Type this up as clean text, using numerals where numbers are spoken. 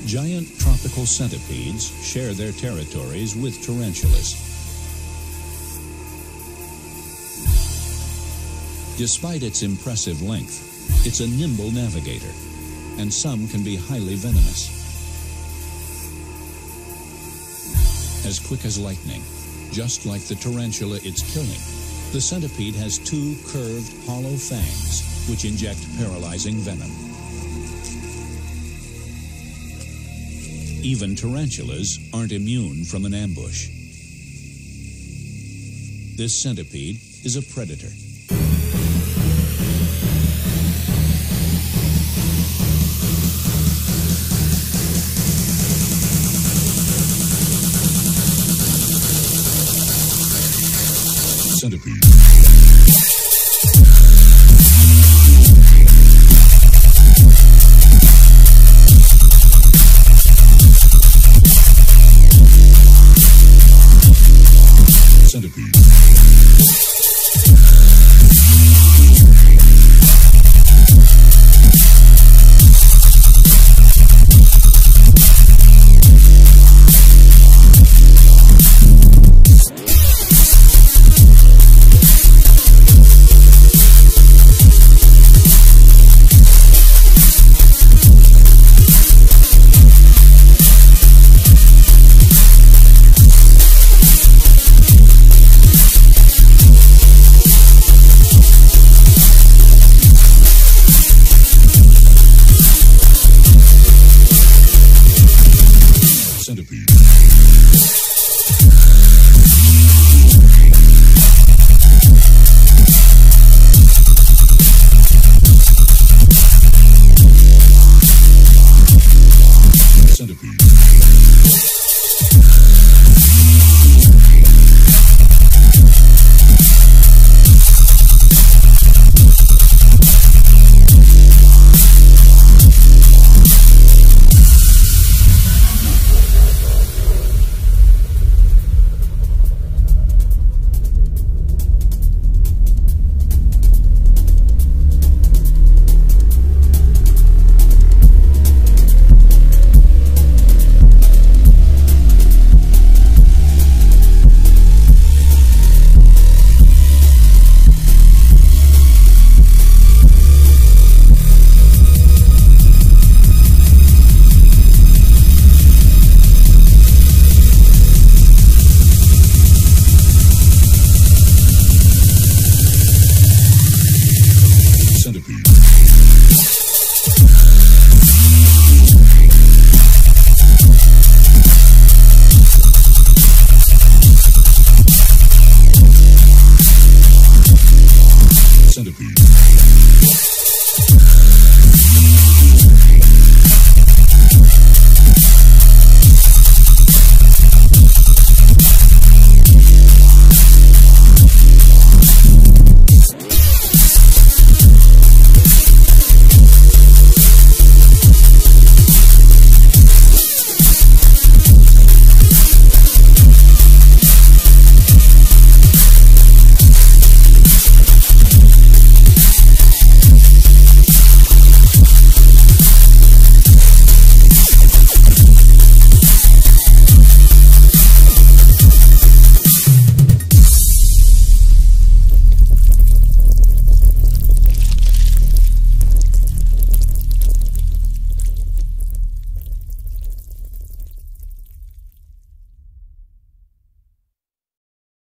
Giant tropical centipedes share their territories with tarantulas. Despite its impressive length, it's a nimble navigator, and some can be highly venomous. As quick as lightning, just like the tarantula it's killing, the centipede has two curved, hollow fangs which inject paralyzing venom. Even tarantulas aren't immune from an ambush. This centipede is a predator. Centipede.